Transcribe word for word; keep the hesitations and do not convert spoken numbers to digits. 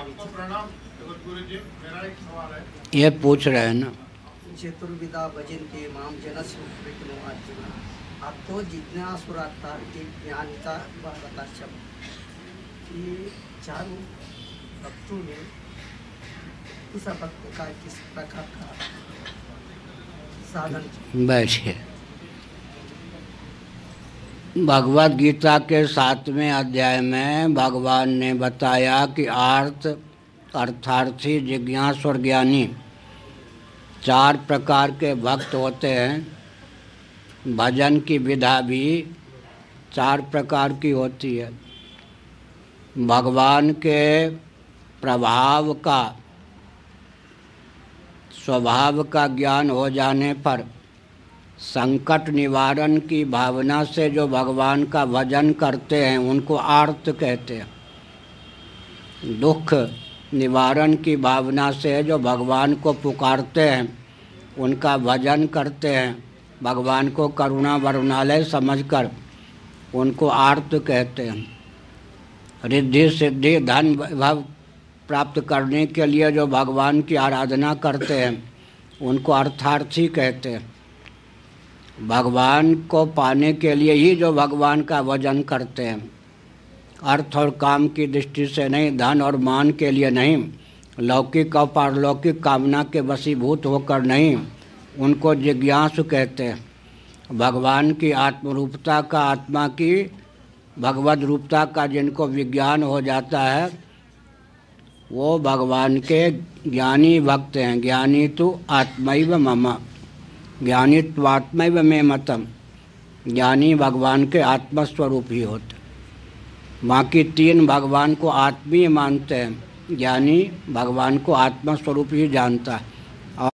हमारी प्रणाम गुरु जी। मेरा एक सवाल है, ये पूछ रहे हैं ना, चतुर्विधा भजन्ते माम जनस्य विष्णु अर्जुन। अब तो जिज्ञासुरार्था एक ज्ञानिता बता शब्द ये चारों भक्तों में इस भक्त का किस प्रकार का साधन। बैठिए। भगवत गीता के सातवें अध्याय में भगवान ने बताया कि आर्त, अर्थार्थी, जिज्ञासु और ज्ञानी चार प्रकार के भक्त होते हैं। भजन की विधा भी चार प्रकार की होती है। भगवान के प्रभाव का, स्वभाव का ज्ञान हो जाने पर संकट निवारण की भावना से जो भगवान का भजन करते हैं उनको आर्त कहते हैं। दुख निवारण की भावना से जो भगवान को पुकारते हैं, उनका भजन करते हैं, भगवान को करुणा वरुणालय समझकर, उनको आर्त कहते हैं। रिद्धि सिद्धि धन वैभव प्राप्त करने के लिए जो भगवान की आराधना करते हैं, उनको अर्थार्थी कहते हैं। भगवान को पाने के लिए ही जो भगवान का भजन करते हैं, अर्थ और काम की दृष्टि से नहीं, धन और मान के लिए नहीं, लौकिक और पारलौकिक कामना के वशीभूत होकर नहीं, उनको जिज्ञासु कहते हैं। भगवान की आत्मरूपता का, आत्मा की भगवद रूपता का जिनको विज्ञान हो जाता है, वो भगवान के ज्ञानी भक्त हैं। ज्ञानी तो आत्मैव मम, ज्ञानी तो आत्मैव मे मतम। ज्ञानी भगवान के आत्मस्वरूप ही होते। बाकी तीन भगवान को आत्मीय मानते हैं, ज्ञानी भगवान को आत्मस्वरूप ही जानता है।